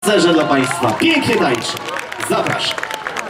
Serze dla Państwa. Pięknie tańczy. Zapraszam.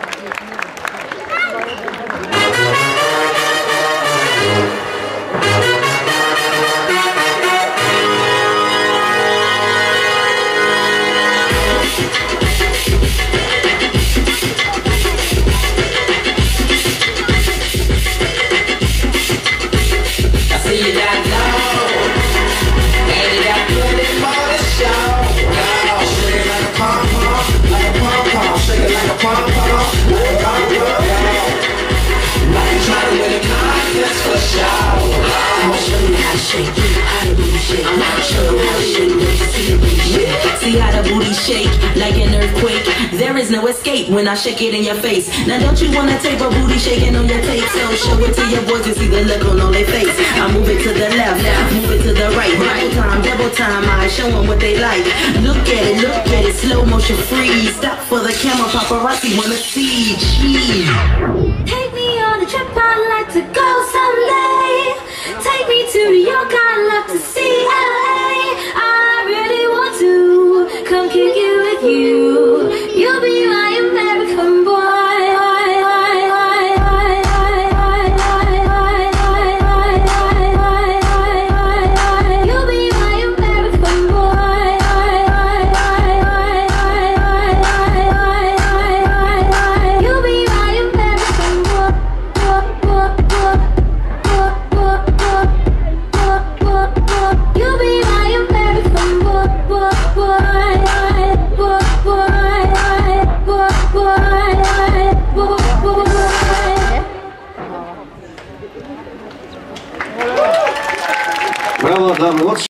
See how the booty shake like an earthquake. There is no escape when I shake it in your face. Now don't you wanna tape a booty shaking on your tape? So show it to your boys and see the look on their face. I move it to the left, move it to the right. Double time, I show them what they like. Look at it, slow motion freeze. Stop for the camera, paparazzi wanna see. Jeez. Take me on a trip, I'd like to go someday. Take me to New York, I'd love to see LA. I really want to come kick it with you. You'll be my American boy. You'll be my American boy. You'll be my American boy. You'll be my American Brawo dla młodszych.